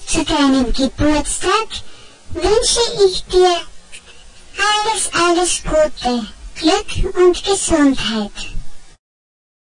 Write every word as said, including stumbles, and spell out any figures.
Zu deinem Geburtstag wünsche ich dir alles, alles Gute, Glück und Gesundheit.